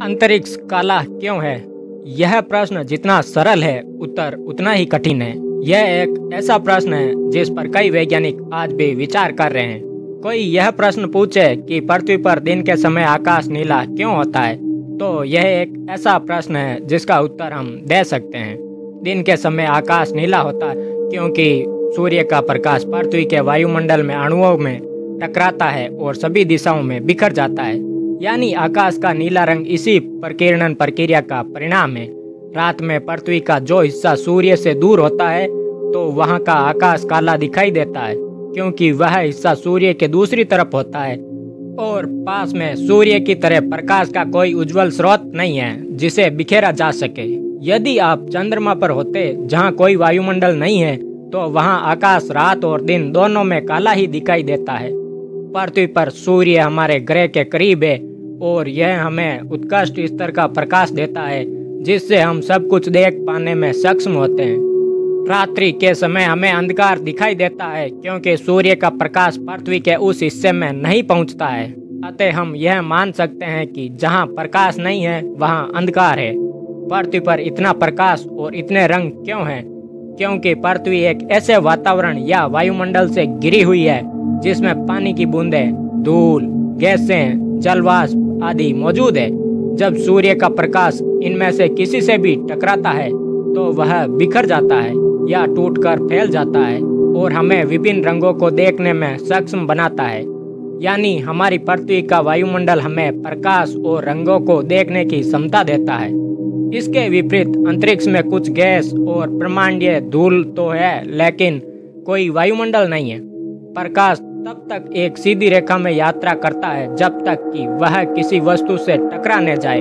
अंतरिक्ष काला क्यों है? यह प्रश्न जितना सरल है, उत्तर उतना ही कठिन है। यह एक ऐसा प्रश्न है जिस पर कई वैज्ञानिक आज भी विचार कर रहे हैं। कोई यह प्रश्न पूछे कि पृथ्वी पर दिन के समय आकाश नीला क्यों होता है, तो यह एक ऐसा प्रश्न है जिसका उत्तर हम दे सकते हैं। दिन के समय आकाश नीला होता है क्योंकि सूर्य का प्रकाश पृथ्वी के वायुमंडल में अणुओं में टकराता है और सभी दिशाओं में बिखर जाता है। यानी आकाश का नीला रंग इसी प्रकीर्णन प्रक्रिया का परिणाम है। रात में पृथ्वी का जो हिस्सा सूर्य से दूर होता है तो वहाँ का आकाश काला दिखाई देता है, क्योंकि वह हिस्सा सूर्य के दूसरी तरफ होता है और पास में सूर्य की तरह प्रकाश का कोई उज्जवल स्रोत नहीं है जिसे बिखेरा जा सके। यदि आप चंद्रमा पर होते जहाँ कोई वायुमंडल नहीं है तो वहाँ आकाश रात और दिन दोनों में काला ही दिखाई देता है। पृथ्वी पर सूर्य हमारे ग्रह के करीब है और यह हमें उत्कृष्ट स्तर का प्रकाश देता है जिससे हम सब कुछ देख पाने में सक्षम होते हैं। रात्रि के समय हमें अंधकार दिखाई देता है क्योंकि सूर्य का प्रकाश पृथ्वी के उस हिस्से में नहीं पहुंचता है। अतः हम यह मान सकते हैं कि जहां प्रकाश नहीं है वहां अंधकार है। पृथ्वी पर इतना प्रकाश और इतने रंग क्यों हैं? क्योंकि पृथ्वी एक ऐसे वातावरण या वायुमंडल से घिरी हुई है जिसमें पानी की बूंदें, धूल, गैसें, जलवाष्प आदि मौजूद है। जब सूर्य का प्रकाश इनमें से किसी से भी टकराता है तो वह बिखर जाता है या टूटकर फैल जाता है और हमें विभिन्न रंगों को देखने में सक्षम बनाता है। यानी हमारी पृथ्वी का वायुमंडल हमें प्रकाश और रंगों को देखने की क्षमता देता है। इसके विपरीत अंतरिक्ष में कुछ गैस और ब्रह्मांडीय धूल तो है, लेकिन कोई वायुमंडल नहीं है। प्रकाश तब तक एक सीधी रेखा में यात्रा करता है जब तक कि वह किसी वस्तु से टकरा न जाए।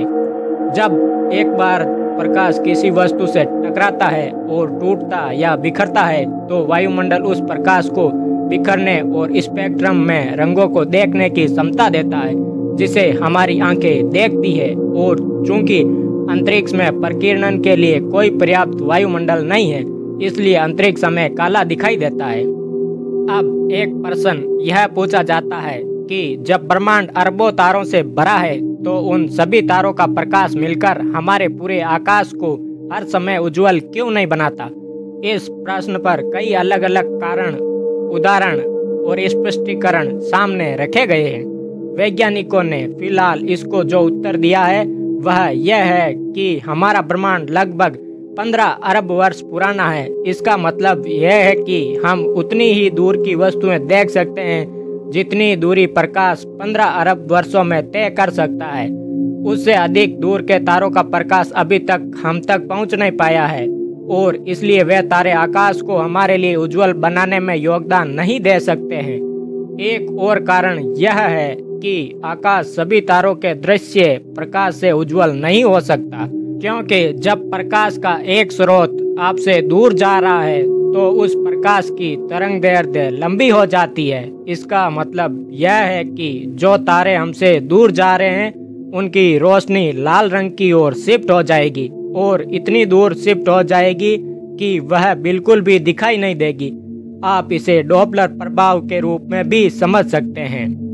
जब एक बार प्रकाश किसी वस्तु से टकराता है और टूटता या बिखरता है तो वायुमंडल उस प्रकाश को बिखरने और स्पेक्ट्रम में रंगों को देखने की क्षमता देता है जिसे हमारी आंखें देखती है। और चूंकि अंतरिक्ष में प्रकीर्णन के लिए कोई पर्याप्त वायुमंडल नहीं है, इसलिए अंतरिक्ष हमें काला दिखाई देता है। अब एक प्रश्न यह पूछा जाता है कि जब ब्रह्मांड अरबों तारों से भरा है तो उन सभी तारों का प्रकाश मिलकर हमारे पूरे आकाश को हर समय उज्जवल क्यों नहीं बनाता? इस प्रश्न पर कई अलग अलग कारण, उदाहरण और स्पष्टीकरण सामने रखे गए हैं। वैज्ञानिकों ने फिलहाल इसको जो उत्तर दिया है वह यह है कि हमारा ब्रह्मांड लगभग 15 अरब वर्ष पुराना है। इसका मतलब यह है कि हम उतनी ही दूर की वस्तुएं देख सकते हैं जितनी दूरी प्रकाश 15 अरब वर्षों में तय कर सकता है। उससे अधिक दूर के तारों का प्रकाश अभी तक हम तक पहुंच नहीं पाया है और इसलिए वे तारे आकाश को हमारे लिए उज्जवल बनाने में योगदान नहीं दे सकते हैं। एक और कारण यह है कि आकाश सभी तारों के दृश्य प्रकाश से उज्जवल नहीं हो सकता, क्योंकि जब प्रकाश का एक स्रोत आपसे दूर जा रहा है तो उस प्रकाश की तरंगदैर्घ्य लंबी हो जाती है। इसका मतलब यह है कि जो तारे हमसे दूर जा रहे हैं उनकी रोशनी लाल रंग की ओर शिफ्ट हो जाएगी और इतनी दूर शिफ्ट हो जाएगी कि वह बिल्कुल भी दिखाई नहीं देगी। आप इसे डॉपलर प्रभाव के रूप में भी समझ सकते हैं।